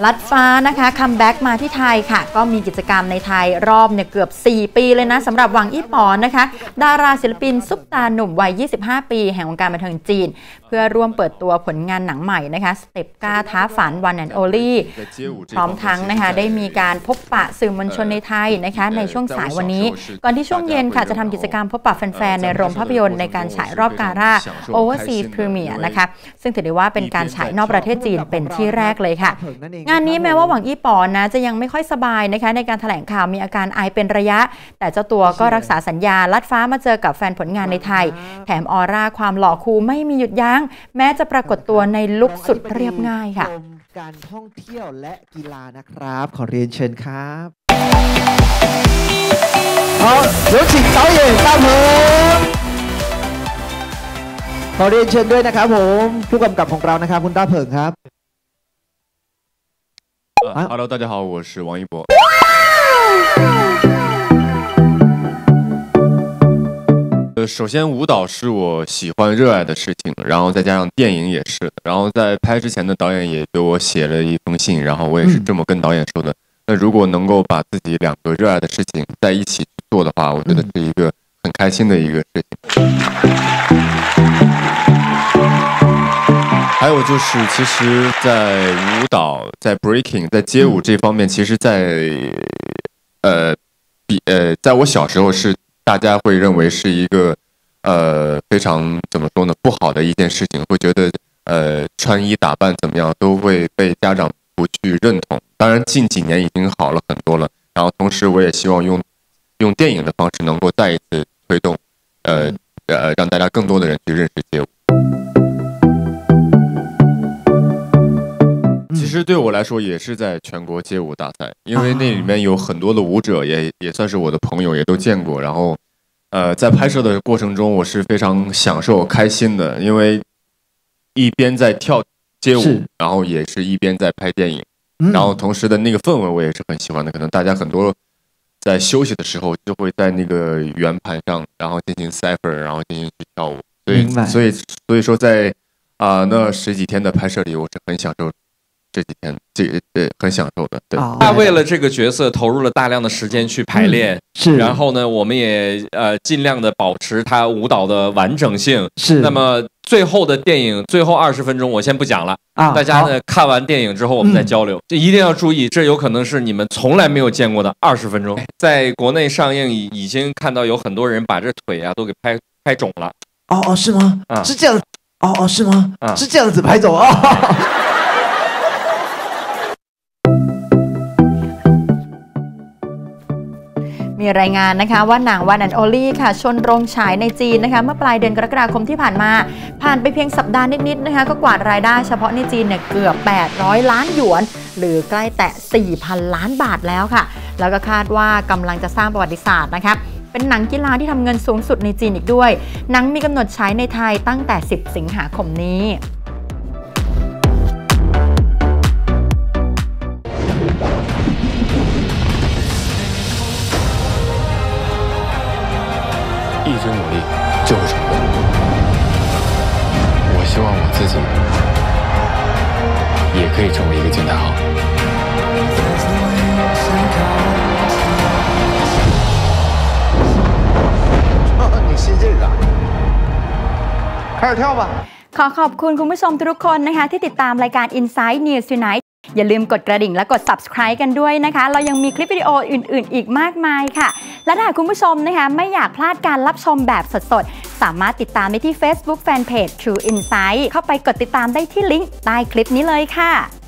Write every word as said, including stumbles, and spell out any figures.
ลัดฟ้านะคะคัมแบ็กมาที่ไทยค่ะก็มีกิจกรรมในไทยรอบเนี่ยเกือบสี่ปีเลยนะสำหรับหวังอี้ป๋อนะคะดาราศิลปินซุปตาหนุ่มวัยยี่สิบห้าปีแห่งวงการบันเทิงจีนเพื่อร่วมเปิดตัวผลงานหนังใหม่นะคะสเต็ปกล้าท้าฝัน One and Only พร้อมทั้งนะคะได้มีการพบปะสื่อมวลชนในไทยนะคะในช่วงสายวันนี้ก่อนที่ช่วงเย็นค่ะจะทำกิจกรรมพบปะแฟนๆในโรงภาพยนตร์ในการฉายรอบการ่า Overseas Premiere นะคะซึ่งถือได้ว่าเป็นการฉายนอกประเทศจีนเป็นที่แรกเลยค่ะงานนี้แม้ว่าหวังอี้ป๋อนะจะยังไม่ค่อยสบายนะคะในการแถลงข่าวมีอาการไอเป็นระยะแต่เจ้าตัวก็รักษาสัญญาลัดฟ้ามาเจอกับแฟนผลงานในไทยแถมออร่าความหล่อคูลไม่มีหยุดยั้งแม้จะปรากฏตัวในลุคสุดเรียบง่ายค่ะการท่องเที่ยวและกีฬานะครับขอเรียนเชิญครับ好有请导演大鹏ขอเรียนเชิญด้วยนะครับผมผู้กำกับของเรานะครับคุณต้าเผิงครับ呃、Hello， 大家好，我是王一博。呃，首先舞蹈是我喜欢热爱的事情，然后再加上电影也是，然后在拍之前的导演也给我写了一封信，然后我也是这么跟导演说的。嗯、那如果能够把自己两个热爱的事情在一起去做的话，我觉得是一个很开心的一个事情。还有就是，其实，在舞蹈、在 breaking、在街舞这方面，其实在，呃，比呃，在我小时候是大家会认为是一个，呃，非常怎么说呢，不好的一件事情，会觉得，呃，穿衣打扮怎么样都会被家长不去认同。当然，近几年已经好了很多了。然后，同时我也希望用用电影的方式，能够再一次推动，呃呃，让大家更多的人去认识街舞。其实对我来说也是在全国街舞大赛，因为那里面有很多的舞者也，也也算是我的朋友，也都见过。然后，呃，在拍摄的过程中，我是非常享受、开心的，因为一边在跳街舞，然后也是一边在拍电影，嗯、然后同时的那个氛围我也是很喜欢的。可能大家很多在休息的时候，就会在那个圆盘上，然后进行 cipher， 然后进行去跳舞。所以，所以，所以说在啊、呃、那十几天的拍摄里，我是很享受。这几天这呃很享受的，对。 他为了这个角色投入了大量的时间去排练，嗯、是。然后呢，我们也呃尽量的保持他舞蹈的完整性。是。那么最后的电影最后二十分钟，我先不讲了啊。大家呢看完电影之后，我们再交流。这、嗯、一定要注意，这有可能是你们从来没有见过的二十分钟。在国内上映已已经看到有很多人把这腿啊都给拍拍肿了。 哦哦，是吗？啊，是这样。哦哦，是吗？啊，是这样子拍肿啊。哦มีรายงานนะคะว่าหนัง One and Only ค่ะชนโรงฉายในจีนนะคะเมื่อปลายเดือนกรกฎาคมที่ผ่านมาผ่านไปเพียงสัปดาห์นิดๆนะคะก็กวาดรายได้เฉพาะในจีนเนี่ยเกือบแปดร้อยล้านหยวนหรือใกล้แตะ สี่พัน ล้านบาทแล้วค่ะแล้วก็คาดว่ากำลังจะสร้างประวัติศาสตร์นะคะเป็นหนังกีฬาที่ทำเงินสูงสุดในจีนอีกด้วยหนังมีกำหนดฉายในไทยตั้งแต่สิบสิงหาคมนี้一直努力就会成功。我希望我自己也可以成为一个金泰豪。 你信这个？开始跳吧。 ขอขอบคุณคุณผู้ชมทุกคนนะคะที่ติดตามรายการ Inside News Tonight อย่าลืมกดกระดิ่งและกด Subscribe กันด้วยนะคะเรายังมีคลิปวิดีโออื่นๆอีกมากมายค่ะและถ้าคุณผู้ชมนะคะไม่อยากพลาดการรับชมแบบสดๆสามารถติดตามได้ที่ Facebook Fanpage True Insight เข้าไปกดติดตามได้ที่ลิงก์ใต้คลิปนี้เลยค่ะ